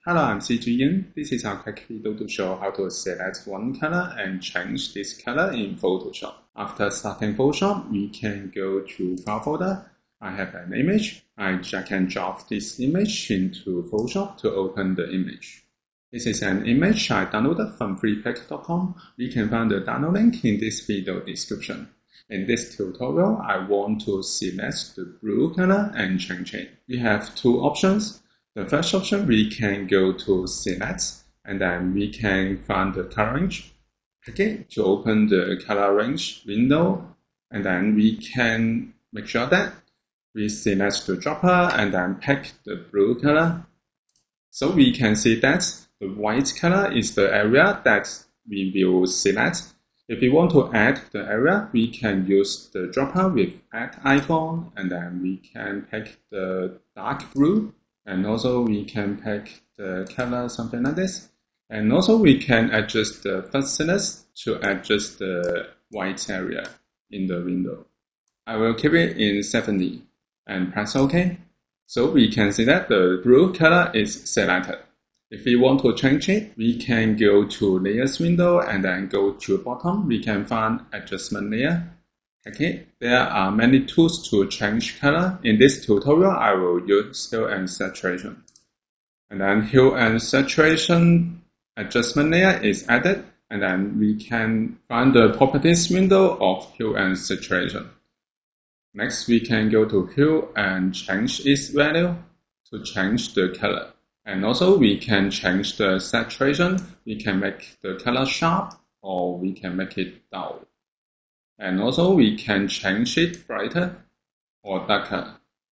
Hello, I'm CG. This is our quick video to show how to select one color and change this color in Photoshop. After starting Photoshop, we can go to File folder. I have an image. I drag and drop this image into Photoshop to open the image. This is an image I downloaded from freepik.com. You can find the download link in this video description. In this tutorial, I want to select the blue color and change it. We have two options. The first option, we can go to Select, and then we can find the color range. Okay, to open the color range window, and then we can make sure that we select the dropper and then pick the blue color. So we can see that the white color is the area that we will select. If we want to add the area, we can use the dropper with add icon, and then we can pick the dark blue. And also we can pick the color, something like this. And also we can adjust the fuzziness to adjust the white area in the window. I will keep it in 70 and press OK. So we can see that the blue color is selected. If we want to change it, we can go to Layers window and then go to bottom. We can find Adjustment Layer. Okay, there are many tools to change color. In this tutorial, I will use Hue and Saturation. And then Hue and Saturation adjustment layer is added, and then we can find the Properties window of Hue and Saturation. Next, we can go to Hue and change its value to change the color. And also, we can change the saturation. We can make the color sharp, or we can make it dull. And also we can change it brighter or darker.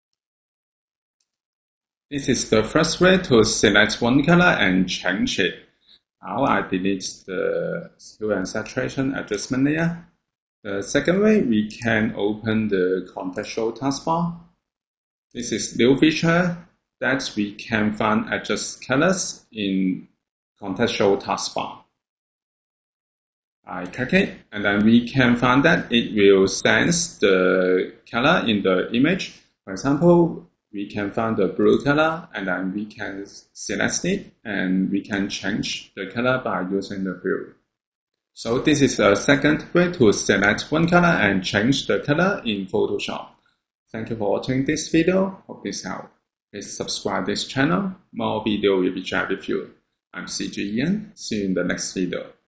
This is the first way to select one color and change it. Now I delete the Hue and Saturation adjustment layer. The second way, we can open the Contextual taskbar. This is new feature that we can find adjust colors in Contextual taskbar. I click it, and then we can find that it will sense the color in the image. For example, we can find the blue color, and then we can select it, and we can change the color by using the blue. So this is the second way to select one color and change the color in Photoshop. Thank you for watching this video. Hope this helped. Please subscribe this channel. More video will be shared with you. I'm CG Ian. See you in the next video.